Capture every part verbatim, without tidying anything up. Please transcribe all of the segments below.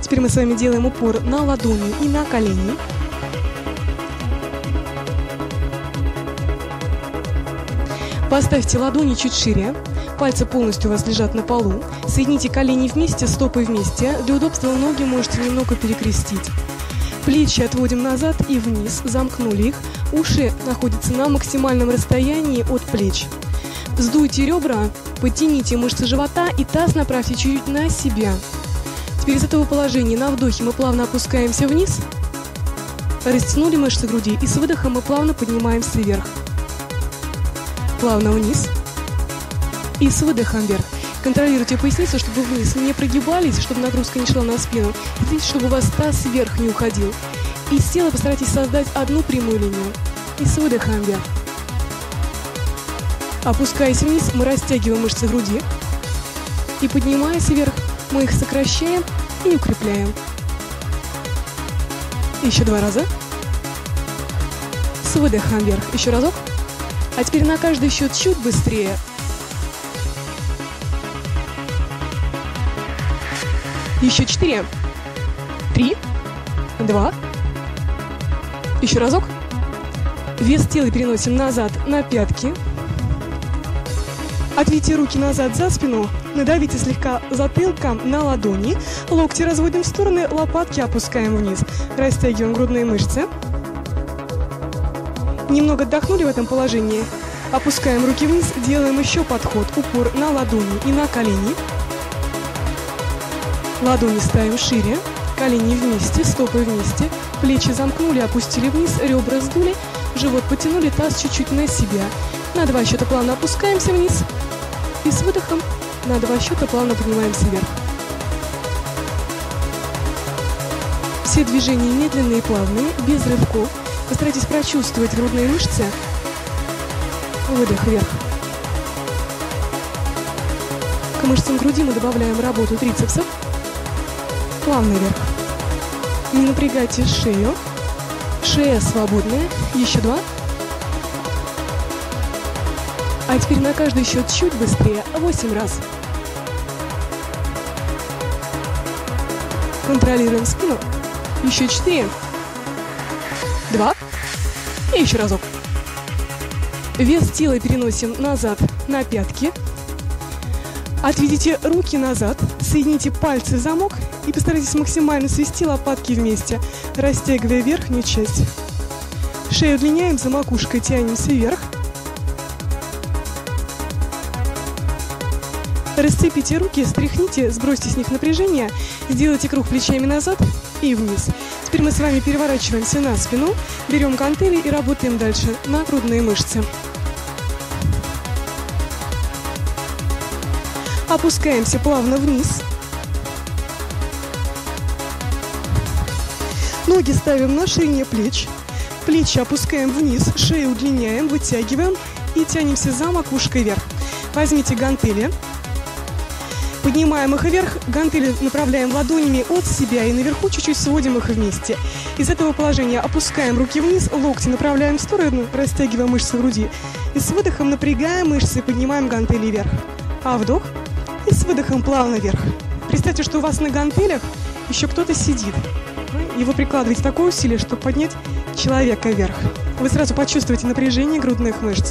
Теперь мы с вами делаем упор на ладони и на колени. Поставьте ладони чуть шире. Пальцы полностью у вас лежат на полу. Соедините колени вместе, стопы вместе. Для удобства ноги можете немного перекрестить. Плечи отводим назад и вниз, замкнули их. Уши находятся на максимальном расстоянии от плеч. Вздуйте ребра, подтяните мышцы живота и таз направьте чуть-чуть на себя. Теперь из этого положения на вдохе мы плавно опускаемся вниз. Растянули мышцы груди и с выдохом мы плавно поднимаемся вверх. Плавно вниз. И с выдохом вверх. Контролируйте поясницу, чтобы вниз не прогибались, чтобы нагрузка не шла на спину. И смотрите, чтобы у вас таз вверх не уходил. Из тела постарайтесь создать одну прямую линию. И с выдохом вверх. Опускаясь вниз, мы растягиваем мышцы груди. И поднимаясь вверх, мы их сокращаем и укрепляем. Еще два раза. С выдохом вверх. Еще разок. А теперь на каждый счет чуть быстрее. Еще четыре, три, два. Еще разок. Вес тела переносим назад на пятки. Отведите руки назад за спину. Надавите слегка затылком на ладони. Локти разводим в стороны, лопатки опускаем вниз. Растягиваем грудные мышцы. Немного отдохнули в этом положении. Опускаем руки вниз, делаем еще подход. Упор на ладони и на колени. Ладони ставим шире, колени вместе, стопы вместе, плечи замкнули, опустили вниз, ребра сдули, живот потянули, таз чуть-чуть на себя. На два счета плавно опускаемся вниз и с выдохом на два счета плавно поднимаемся вверх. Все движения медленные и плавные, без рывков. Постарайтесь прочувствовать грудные мышцы. Выдох вверх. К мышцам груди мы добавляем работу трицепсов. Плавно вверх. Не напрягайте шею. Шея свободная. Еще два. А теперь на каждый счет чуть быстрее. Восемь раз. Контролируем спину. Еще четыре. Два. И еще разок. Вес тела переносим назад на пятки. Отведите руки назад. Соедините пальцы в замок. И постарайтесь максимально свести лопатки вместе, растягивая верхнюю часть. Шею удлиняем, за макушкой тянемся вверх. Расцепите руки, стряхните, сбросьте с них напряжение, сделайте круг плечами назад и вниз. Теперь мы с вами переворачиваемся на спину, берем гантели и работаем дальше на грудные мышцы. Опускаемся плавно вниз. Ноги ставим на ширине плеч, плечи опускаем вниз, шею удлиняем, вытягиваем и тянемся за макушкой вверх. Возьмите гантели, поднимаем их вверх, гантели направляем ладонями от себя и наверху чуть-чуть сводим их вместе. Из этого положения опускаем руки вниз, локти направляем в сторону, растягивая мышцы груди. И с выдохом напрягаем мышцы и поднимаем гантели вверх. А вдох и с выдохом плавно вверх. Представьте, что у вас на гантелях еще кто-то сидит. И вы прикладываете такое усилие, чтобы поднять человека вверх. Вы сразу почувствуете напряжение грудных мышц.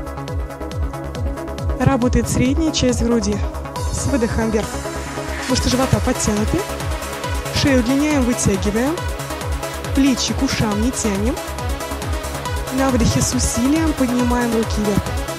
Работает средняя часть груди. С выдохом вверх. Мышцы живота подтянуты. Шею удлиняем, вытягиваем. Плечи к ушам не тянем. На выдохе с усилием поднимаем руки вверх.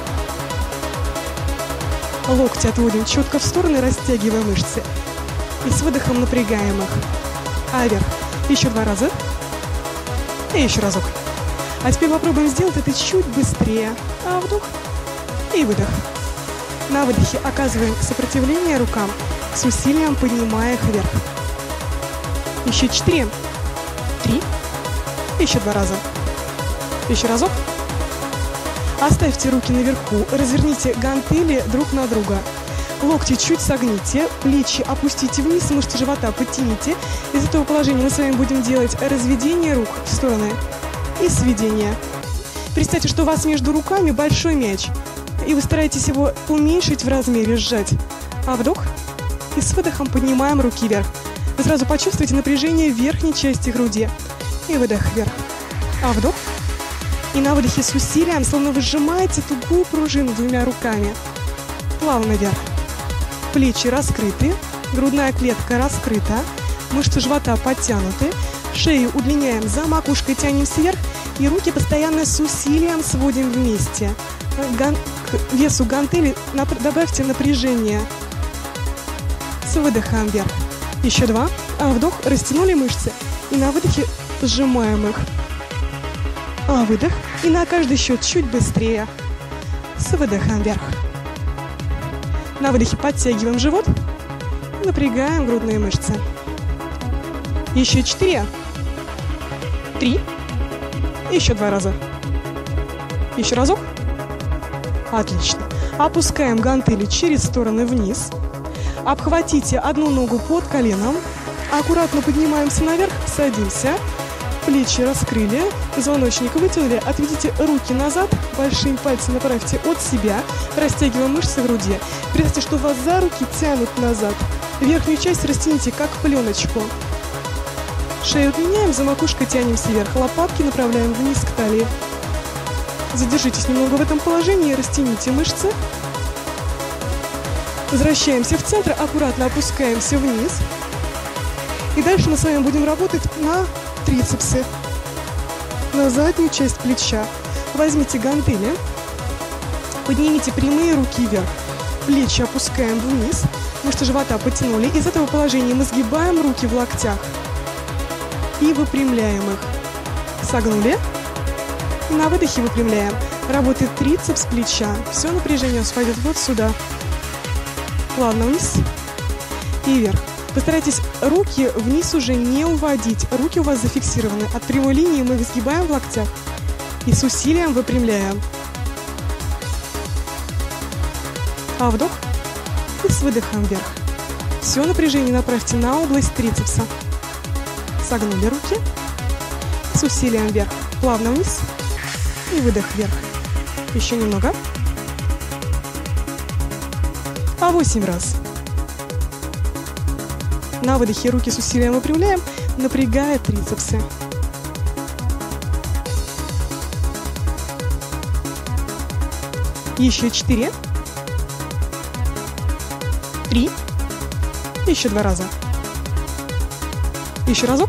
Локти отводим четко в стороны, растягивая мышцы. И с выдохом напрягаем их. А вверх. Еще два раза. И еще разок. А теперь попробуем сделать это чуть быстрее. А вдох и выдох. На выдохе оказываем сопротивление рукам, с усилием поднимая их вверх. Еще четыре. Три. Еще два раза. Еще разок. Оставьте руки наверху. Разверните гантели друг на друга. Локти чуть согните, плечи опустите вниз, мышцы живота подтяните. Из этого положения мы с вами будем делать разведение рук в стороны и сведение. Представьте, что у вас между руками большой мяч, и вы стараетесь его уменьшить в размере, сжать. А вдох, и с выдохом поднимаем руки вверх. вы сразу почувствуете напряжение в верхней части груди. И выдох вверх. А вдох. И на выдохе с усилием, словно вы сжимаете тугую пружину двумя руками. Плавно вверх. Плечи раскрыты, грудная клетка раскрыта, мышцы живота подтянуты, шею удлиняем, за макушкой тянемся вверх, и руки постоянно с усилием сводим вместе. Ган... К весу гантели добавьте напряжение. С выдохом вверх. Еще два. А вдох, растянули мышцы. И на выдохе сжимаем их. А выдох. И на каждый счет чуть быстрее. С выдохом вверх. На выдохе подтягиваем живот. Напрягаем грудные мышцы. Еще четыре. Три. Еще два раза. Еще разок. Отлично. Опускаем гантели через стороны вниз. Обхватите одну ногу под коленом. Аккуратно поднимаемся наверх, садимся. Плечи раскрыли, позвоночник вытянули. Отведите руки назад, большим пальцем направьте от себя. Растягиваем мышцы груди. Представьте, что вас за руки тянут назад. Верхнюю часть растяните, как пленочку. Шею удлиняем, за макушкой тянемся вверх. Лопатки направляем вниз к талии. Задержитесь немного в этом положении, растяните мышцы. Возвращаемся в центр, аккуратно опускаемся вниз. И дальше мы с вами будем работать на трицепсы, на заднюю часть плеча. Возьмите гантели, поднимите прямые руки вверх. Плечи опускаем вниз, мышцы живота потянули. Из этого положения мы сгибаем руки в локтях и выпрямляем их. Согнули. И на выдохе выпрямляем. Работает трицепс плеча. Все напряжение у вас пойдет вот сюда. Плавно вниз и вверх. Постарайтесь руки вниз уже не уводить. Руки у вас зафиксированы. От прямой линии мы их сгибаем в локтях и с усилием выпрямляем. А вдох и с выдохом вверх. Все напряжение направьте на область трицепса. Согнули руки. С усилием вверх. Плавно вниз. И выдох вверх. Еще немного. А восемь раз. На выдохе руки с усилием выпрямляем, напрягая трицепсы. Еще четыре. Три. Еще два раза. Еще разок.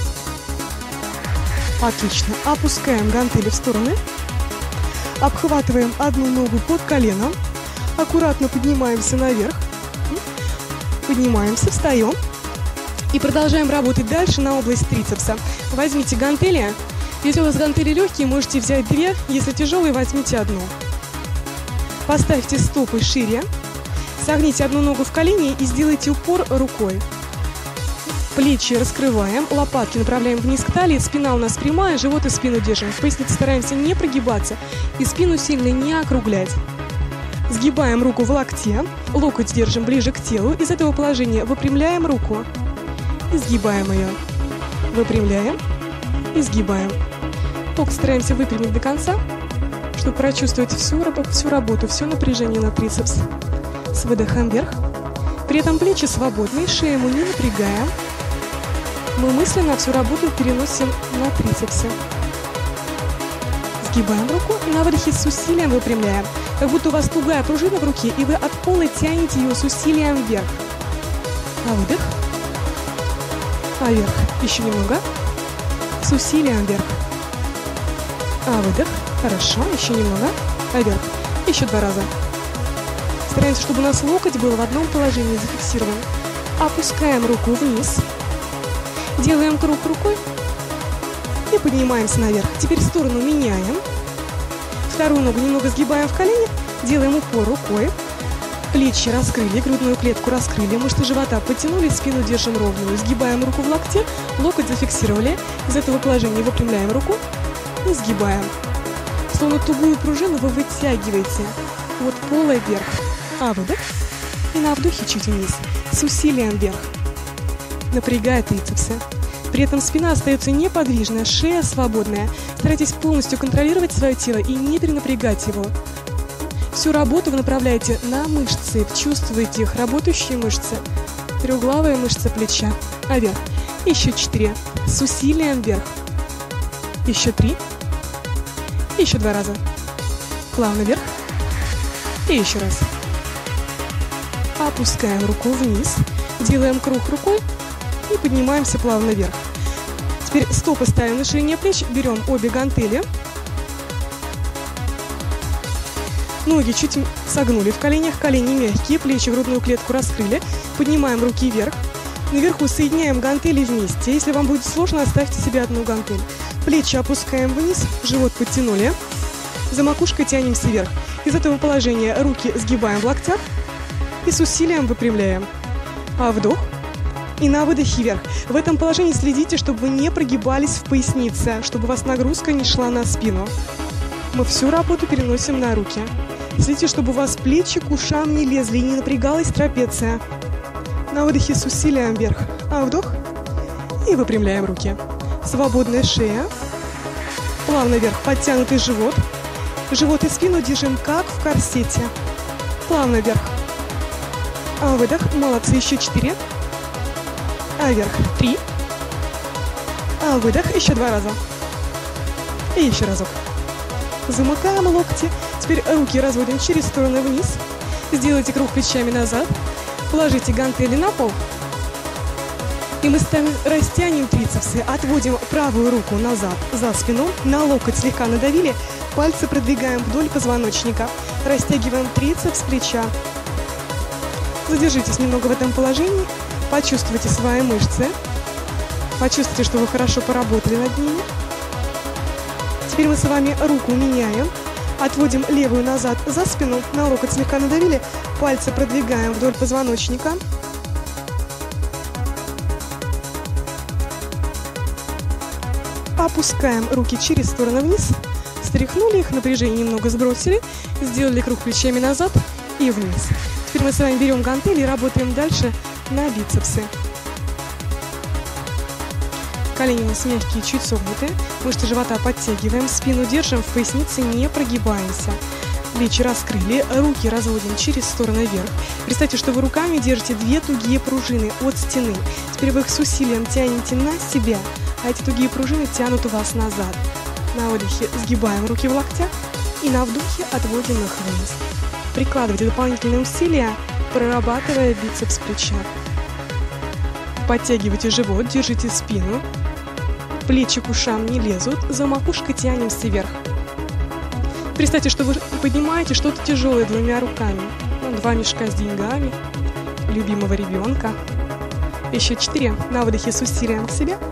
Отлично. Опускаем гантели в стороны. Обхватываем одну ногу под коленом. Аккуратно поднимаемся наверх. Поднимаемся, встаем. И продолжаем работать дальше на область трицепса. Возьмите гантели. Если у вас гантели легкие, можете взять две. Если тяжелые, возьмите одну. Поставьте стопы шире. Согните одну ногу в колени и сделайте упор рукой. Плечи раскрываем, лопатки направляем вниз к талии, спина у нас прямая, живот и спину держим. В пояснице стараемся не прогибаться и спину сильно не округлять. Сгибаем руку в локте, локоть держим ближе к телу. Из этого положения выпрямляем руку и сгибаем ее. Выпрямляем и сгибаем. Локоть стараемся выпрямить до конца, чтобы прочувствовать всю, всю работу, все напряжение на трицепс. С выдохом вверх. При этом плечи свободные, шею мы не напрягаем. Мы мысленно всю работу переносим на трицепсы. Сгибаем руку и на выдохе с усилием выпрямляем. Как будто у вас тугая пружина в руке, и вы от пола тянете ее с усилием вверх. На выдох. А вверх. Еще немного. С усилием вверх. А выдох. Хорошо. Еще немного. А вверх. Еще два раза. Стараемся, чтобы у нас локоть был в одном положении зафиксирован. Опускаем руку вниз. Делаем круг рукой. И поднимаемся наверх. Теперь сторону меняем. Вторую ногу немного сгибаем в колени. Делаем упор рукой. Плечи раскрыли, грудную клетку раскрыли. Мышцы живота потянули, спину держим ровную. Сгибаем руку в локте. Локоть зафиксировали. Из этого положения выпрямляем руку. И сгибаем. Словно тугую пружину вы вытягиваете. От пола вверх. А выдох. И на вдохе чуть вниз. С усилием вверх. Напрягая трицепсы. При этом спина остается неподвижная, шея свободная. Старайтесь полностью контролировать свое тело и не перенапрягать его. Всю работу вы направляете на мышцы, чувствуете их, работающие мышцы. Трехугловая мышца плеча. А вверх. Еще четыре. С усилием вверх. Еще три. Еще два раза. Плавно вверх. И еще раз. Опускаем руку вниз. Делаем круг рукой. И поднимаемся плавно вверх. Теперь стопы ставим на ширине плеч. Берем обе гантели. Ноги чуть согнули в коленях, колени мягкие, плечи, грудную клетку раскрыли. Поднимаем руки вверх. Наверху соединяем гантели вместе. Если вам будет сложно, оставьте себе одну гантель. Плечи опускаем вниз, живот подтянули. За макушкой тянемся вверх. Из этого положения руки сгибаем в локтях и с усилием выпрямляем. А вдох. И на выдохе вверх. В этом положении следите, чтобы вы не прогибались в пояснице, чтобы у вас нагрузка не шла на спину. Мы всю работу переносим на руки. Следите, чтобы у вас плечи к ушам не лезли и не напрягалась трапеция. На выдохе с усилием вверх. А вдох. И выпрямляем руки. Свободная шея. Плавно вверх. Подтянутый живот. Живот и спину держим как в корсете. Плавно вверх. А выдох. Молодцы. Еще четыре. А вверх. Три. А выдох. Еще два раза. И еще разок. Замыкаем локти. Теперь руки разводим через стороны вниз. Сделайте круг плечами назад. Положите гантели на пол. И мы ставим, растянем трицепсы. Отводим правую руку назад за спину. На локоть слегка надавили. Пальцы продвигаем вдоль позвоночника. Растягиваем трицепс плеча. Задержитесь немного в этом положении. Почувствуйте свои мышцы. Почувствуйте, что вы хорошо поработали над ними. Теперь мы с вами руку меняем. Отводим левую назад за спину. На локоть слегка надавили. Пальцы продвигаем вдоль позвоночника. Опускаем руки через стороны вниз. Стряхнули их, напряжение немного сбросили. Сделали круг плечами назад и вниз. Теперь мы с вами берем гантели и работаем дальше на бицепсы. Колени у нас мягкие, чуть согнутые. Мышцы живота подтягиваем, спину держим, в пояснице не прогибаемся. Плечи раскрыли, руки разводим через стороны вверх. Представьте, что вы руками держите две тугие пружины от стены. Теперь вы их с усилием тянете на себя, а эти тугие пружины тянут вас назад. На выдохе сгибаем руки в локтях и на вдохе отводим их вниз. Прикладывайте дополнительные усилия, прорабатывая бицепс плеча. Подтягивайте живот, держите спину. Плечи к ушам не лезут, за макушкой тянемся вверх. Представьте, что вы поднимаете что-то тяжелое двумя руками. Ну, два мешка с деньгами, любимого ребенка. Еще четыре. На выдохе с усилием к себе.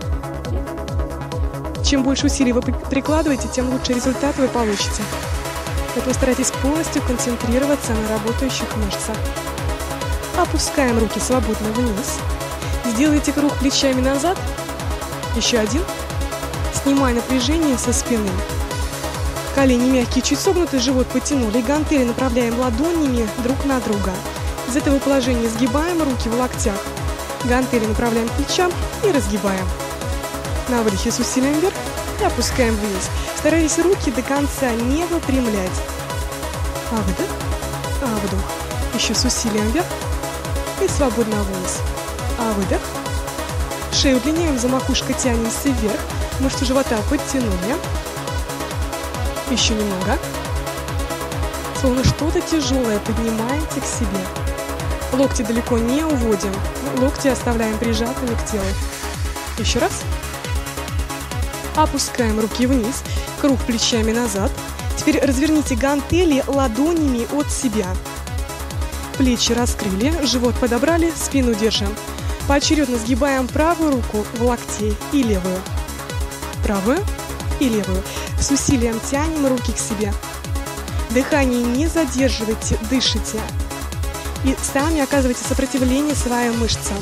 Чем больше усилий вы прикладываете, тем лучше результат вы получите. Поэтому старайтесь полностью концентрироваться на работающих мышцах. Опускаем руки свободно вниз. Сделайте круг плечами назад. Еще один. Снимай напряжение со спины. Колени мягкие, чуть согнуты, живот потянули. Гантели направляем ладонями друг на друга. Из этого положения сгибаем руки в локтях. Гантели направляем к плечам и разгибаем. На выдохе с усилием вверх и опускаем вниз. Старайтесь руки до конца не выпрямлять. А выдох, а вдох. Еще с усилием вверх и свободно вниз. А выдох. Шею удлиняем, за макушкой тянемся вверх. Мышцы живота подтянули. Еще немного. Словно что-то тяжелое поднимаете к себе. Локти далеко не уводим. Локти оставляем прижатыми к телу. Еще раз. Опускаем руки вниз. Круг плечами назад. Теперь разверните гантели ладонями от себя. Плечи раскрыли, живот подобрали, спину держим. Поочередно сгибаем правую руку в локте и левую. Правую и левую. С усилием тянем руки к себе. Дыхание не задерживайте, дышите. И сами оказывайте сопротивление своим мышцам.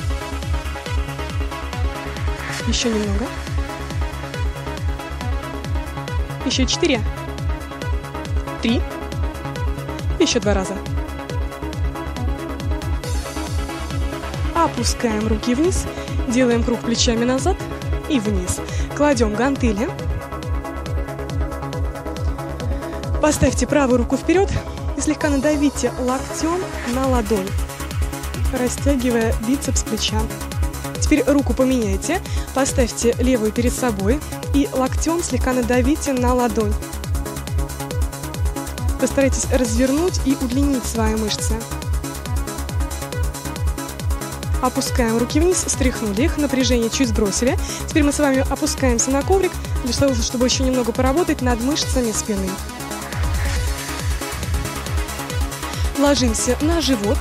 Еще немного. Еще четыре. Три. Еще два раза. Опускаем руки вниз. Делаем круг плечами назад и вниз. Кладем гантели. Поставьте правую руку вперед и слегка надавите локтем на ладонь. растягивая бицепс плеча. Теперь руку поменяйте, поставьте левую перед собой и локтем слегка надавите на ладонь. Постарайтесь развернуть и удлинить свои мышцы. Опускаем руки вниз, стряхнули их, напряжение чуть сбросили. Теперь мы с вами опускаемся на коврик, для того, чтобы еще немного поработать над мышцами спины. Ложимся на живот.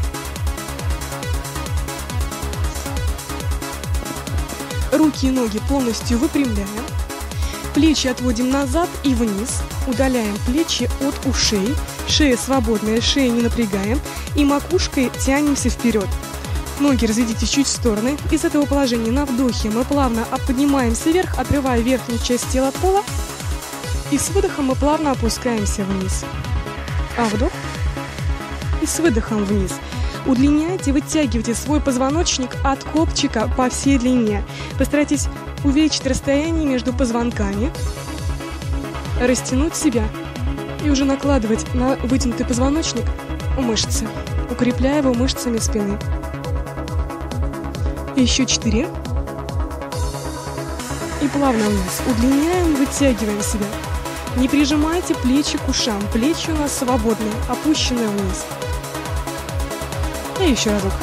Руки и ноги полностью выпрямляем. Плечи отводим назад и вниз. Удаляем плечи от ушей. Шея свободная, шею не напрягаем. И макушкой тянемся вперед. Ноги разведите чуть в стороны. Из этого положения на вдохе мы плавно поднимаемся вверх, отрывая верхнюю часть тела от пола. И с выдохом мы плавно опускаемся вниз. А вдох. И с выдохом вниз. Удлиняйте, вытягивайте свой позвоночник от копчика по всей длине. Постарайтесь увеличить расстояние между позвонками, растянуть себя и уже накладывать на вытянутый позвоночник мышцы, укрепляя его мышцами спины. Еще четыре. И плавно вниз. Удлиняем, вытягиваем себя. Не прижимайте плечи к ушам. Плечи у нас свободные, опущенные вниз. И еще разок.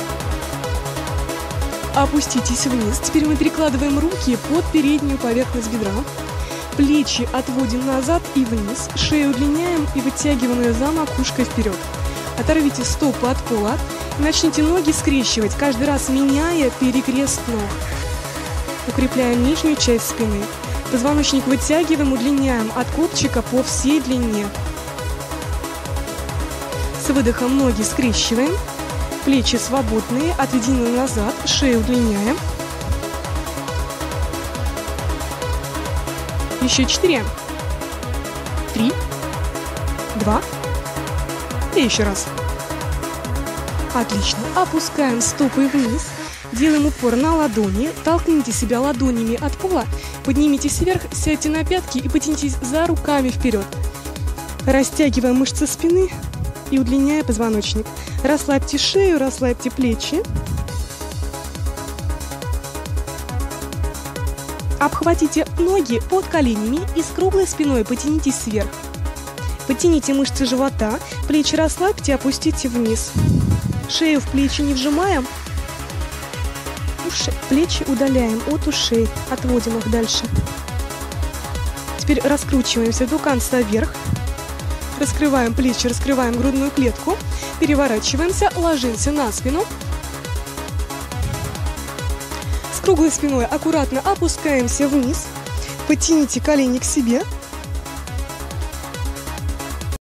Опуститесь вниз. Теперь мы перекладываем руки под переднюю поверхность бедра. Плечи отводим назад и вниз. Шею удлиняем и вытягиваем ее за макушкой вперед. Оторвите стопы от пола. Начните ноги скрещивать, каждый раз меняя перекрест ног. Укрепляем нижнюю часть спины. Позвоночник вытягиваем, удлиняем от копчика по всей длине. С выдохом ноги скрещиваем. Плечи свободные, отведены назад, шею удлиняем. Еще четыре. Три. Два. И еще раз. Отлично. Опускаем стопы вниз. Делаем упор на ладони. Толкните себя ладонями от пола. Поднимитесь вверх, сядьте на пятки и потянитесь за руками вперед. Растягиваем мышцы спины и удлиняя позвоночник. Расслабьте шею, расслабьте плечи. Обхватите ноги под коленями и с круглой спиной потянитесь вверх. Подтяните мышцы живота, плечи расслабьте, опустите вниз. Шею в плечи не вжимаем. Уши, плечи удаляем от ушей, отводим их дальше. Теперь раскручиваемся до конца вверх. Раскрываем плечи, раскрываем грудную клетку. Переворачиваемся, ложимся на спину. С круглой спиной аккуратно опускаемся вниз. Подтяните колени к себе.